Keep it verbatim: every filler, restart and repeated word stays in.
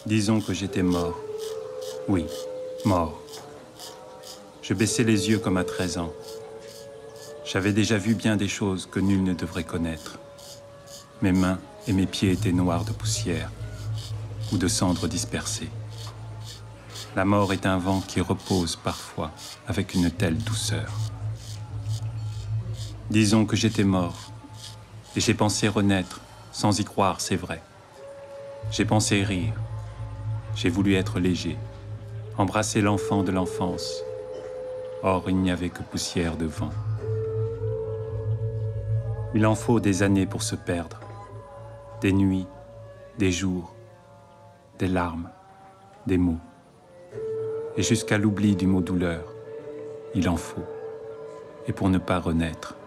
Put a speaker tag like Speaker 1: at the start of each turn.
Speaker 1: Disons que j'étais mort. Oui, mort. Je baissais les yeux comme à treize ans. J'avais déjà vu bien des choses que nul ne devrait connaître. Mes mains et mes pieds étaient noirs de poussière ou de cendres dispersées. La mort est un vent qui repose parfois avec une telle douceur. Disons que j'étais mort, et j'ai pensé renaître, sans y croire, c'est vrai. J'ai pensé rire, j'ai voulu être léger, embrasser l'enfant de l'enfance. Or, il n'y avait que poussière de vent. Il en faut des années pour se perdre, des nuits, des jours, des larmes, des mots. Et jusqu'à l'oubli du mot douleur, il en faut, et pour ne pas renaître.